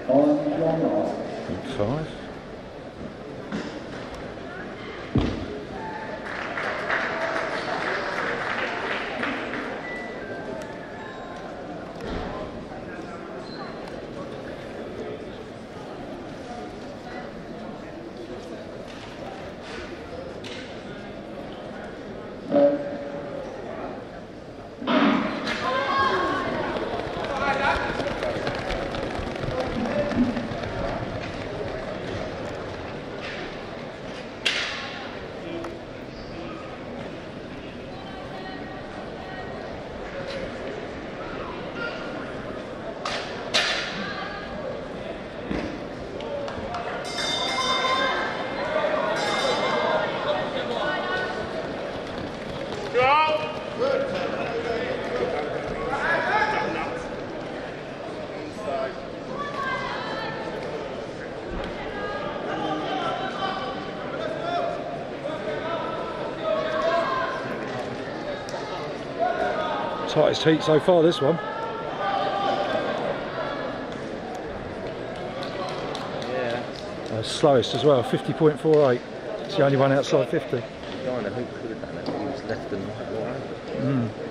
Good 5. Tightest heat so far, this one. Yeah. Slowest as well, 50.48. It's the only one outside 50. The guy in the hoop could have done it, but he was left and right all over.